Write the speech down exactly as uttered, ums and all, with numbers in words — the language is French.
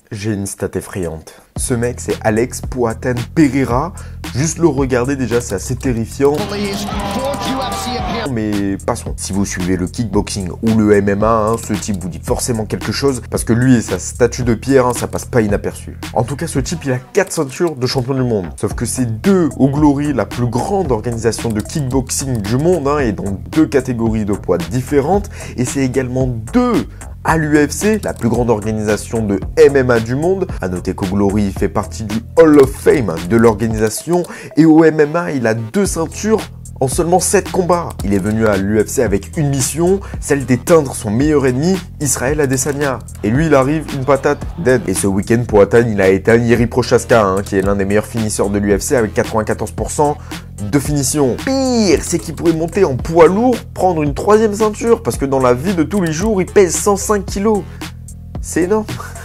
J'ai une stat effrayante. Ce mec, c'est Alex Poatan Pereira. Juste le regarder déjà, c'est assez terrifiant. Mais passons. Si vous suivez le kickboxing ou le M M A, hein, ce type vous dit forcément quelque chose parce que lui et sa statue de pierre, hein, ça passe pas inaperçu. En tout cas, ce type, il a quatre ceintures de champion du monde. Sauf que c'est deux au Glory, la plus grande organisation de kickboxing du monde, hein, et dans deux catégories de poids différentes. Et c'est également deux à l'U F C, la plus grande organisation de M M A du monde. À noter qu'au Glory, il fait partie du Hall of Fame de l'organisation. Et au M M A, il a deux ceintures en seulement sept combats. Il est venu à l'U F C avec une mission, celle d'éteindre son meilleur ennemi, Israel Adesanya. Et lui, il arrive une patate dead. Et ce week-end, Poatan, il a éteint Jiří Procházka, hein, qui est l'un des meilleurs finisseurs de l'U F C avec quatre-vingt-quatorze pour cent de finition. Pire, c'est qu'il pourrait monter en poids lourd, prendre une troisième ceinture, parce que dans la vie de tous les jours, il pèse cent cinq kilos. C'est énorme.